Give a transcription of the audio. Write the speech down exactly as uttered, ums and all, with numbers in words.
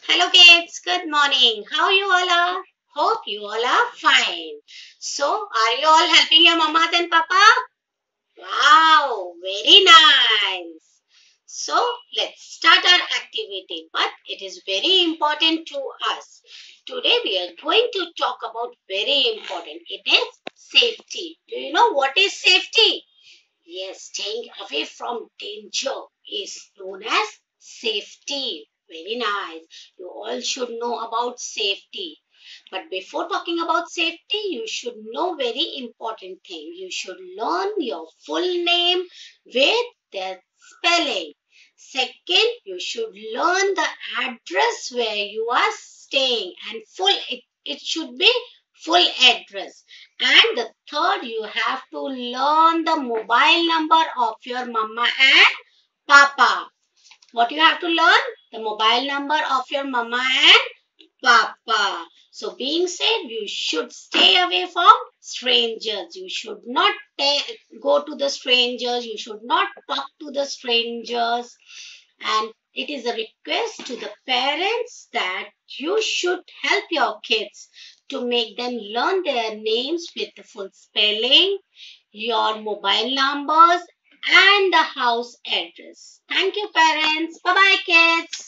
Hello kids, good morning. How you all are? Hope you all are fine. So, are you all helping your mamas and papa? Wow, very nice. So, let's start our activity. But it is very important to us. Today we are going to talk about very important. It is safety. Do you know what is safety? Yes, staying away from danger is known as safety. Very nice. You all should know about safety. But before talking about safety, you should know very important thing. You should learn your full name with their spelling. Second, you should learn the address where you are staying and full it, it should be full address. And the third, you have to learn the mobile number of your mama and papa. What you have to learn? The mobile number of your mama and papa. So being said, you should stay away from strangers. You should not go to the strangers. You should not talk to the strangers. And it is a request to the parents that you should help your kids to make them learn their names with the full spelling, your mobile numbers, and the house address. Thank you, parents. Bye bye, kids.